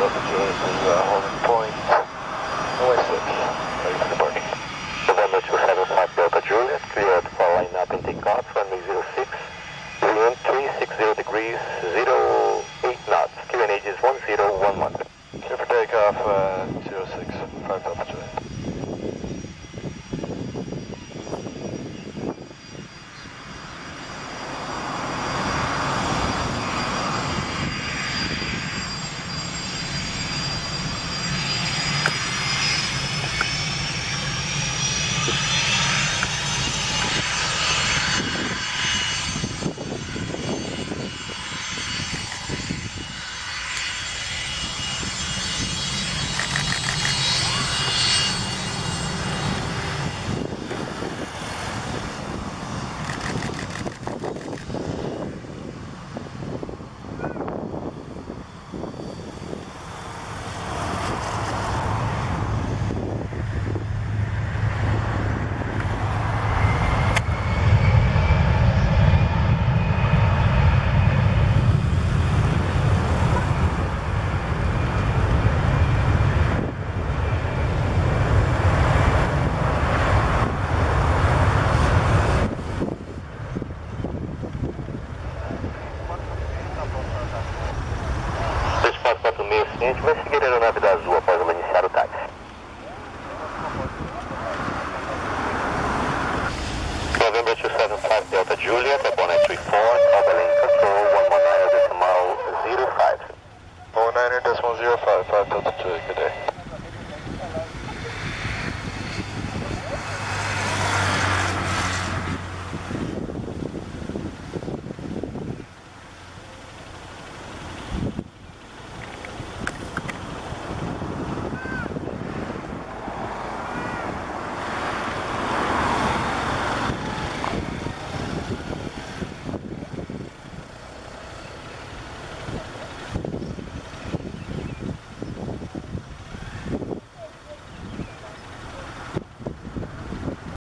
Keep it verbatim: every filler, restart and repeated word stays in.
Delta Juliet is uh, holding point West six, ready for departure. November two seven five Delta Juliet, cleared for line up and takeoff, runway zero six, wind three six zero degrees, zero eight knots, Q N H is one zero one one. Clear for takeoff, uh, zero six five Delta Juliet. A gente vai seguir a aeronave da Azul